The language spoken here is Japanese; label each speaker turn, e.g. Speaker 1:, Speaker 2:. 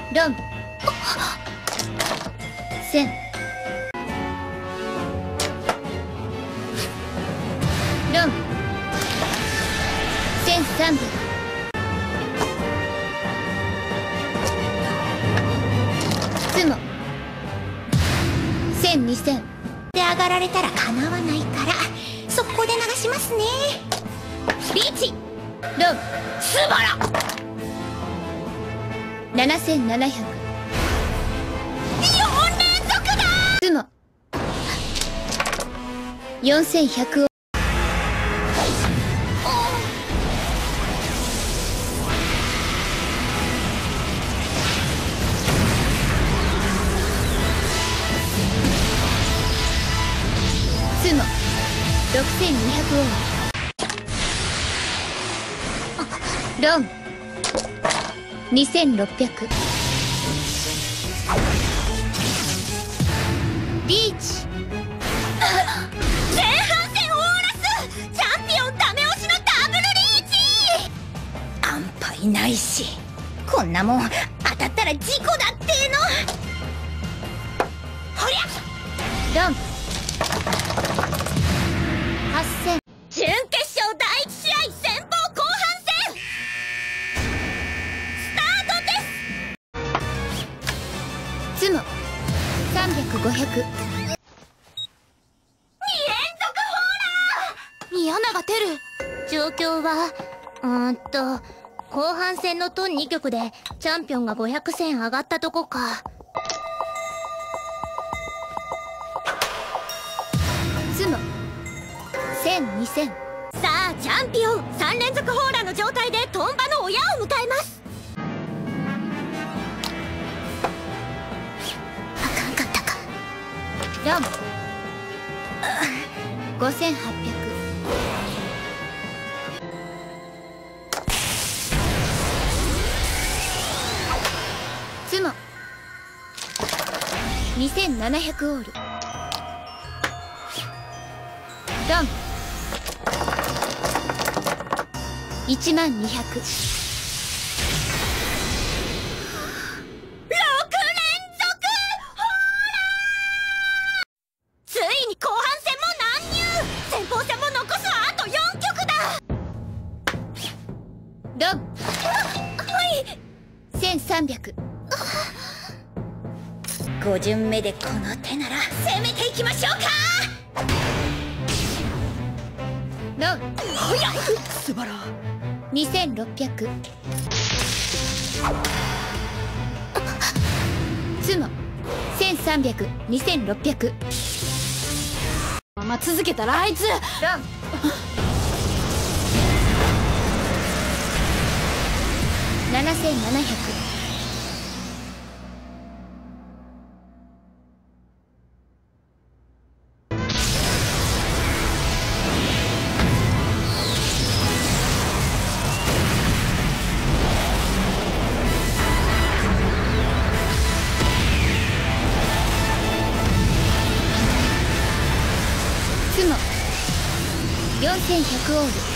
Speaker 1: ロン千ロン1300ツモ10002000
Speaker 2: で上がられたらかなわないから速攻で流しますね。リーチ
Speaker 1: ロン
Speaker 2: スバラ
Speaker 1: 7700
Speaker 2: 4連続だ。
Speaker 1: ツモ4100をツモ6200をロン2600リーチ
Speaker 2: 前半戦オーラスチャンピオンダメ押しのダブルリーチ。安牌ないしこんなもん当たったら事故だっての。ほりゃ
Speaker 1: ロン8000
Speaker 2: 準決勝第1試合先鋒後半戦スタートです。
Speaker 1: ツモ300500
Speaker 2: 宮永てる状況は後半戦のトン2局でチャンピオンが500戦上がったとこか。
Speaker 1: ツモ10002000
Speaker 2: さあチャンピオン3連続ホーラーの状態でトンバの親を迎えます。あかんかったか。
Speaker 1: ロン5800ツモ2700オールロン10200
Speaker 2: ついに後半戦も乱入。先鋒戦も残すはあと4局だ。
Speaker 1: ロン
Speaker 2: はい
Speaker 1: 1300
Speaker 2: 5巡目でこの手なら攻めていきましょうか。
Speaker 1: ロン
Speaker 2: ほやスバラ
Speaker 1: 2600ツモ1300 2600
Speaker 2: まあ続けたらあいつ
Speaker 1: ロン7700ツモ4100オール